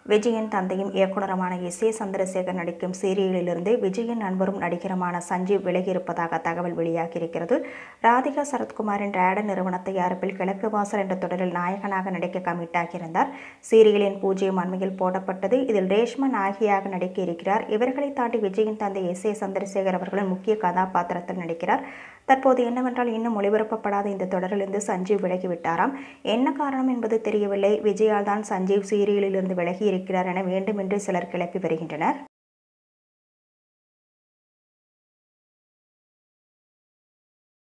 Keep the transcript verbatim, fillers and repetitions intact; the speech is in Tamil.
விஜயின் தந்தையும் இயக்குனருமான எஸ் ஏ சந்திரசேகர் நடிக்கும் சீரியலிலிருந்து விஜயின் நண்பரும் நடிகருமான சஞ்சீவ் விலகியிருப்பதாக தகவல் வெளியாகியிருக்கிறது. ராதிகா சரத்குமாரின் ரேடன் நிறுவனத்தை தயாரிப்பில் கிழக்கு வாசல் என்ற தொடரில் நாயகனாக நடிக்க கமிட் ஆகியிருந்தார். சீரியலின் பூஜ்ஜியம் அண்மையில் போடப்பட்டது. இதில் ரேஷ்மா நாயகியாக நடிக்க இருக்கிறார். இவர்களை தாண்டி விஜயின் தந்தை எஸ் ஏ சந்திரசேகர் அவர்களும் முக்கிய கதாபாத்திரத்தில் நடிக்கிறார். தற்போது என்னவென்றால் இன்னும் ஒளிபரப்பப்படாத இந்த தொடரிலிருந்து சஞ்சீவ் விலகிவிட்டாராம். என்ன காரணம் என்பது தெரியவில்லை. விஜயால் தான் சஞ்சீவ் சீரியலிலிருந்து விலகி இருக்கிறார் என வேண்டுமென்று சிலர் கிளப்பி வருகின்றனர்.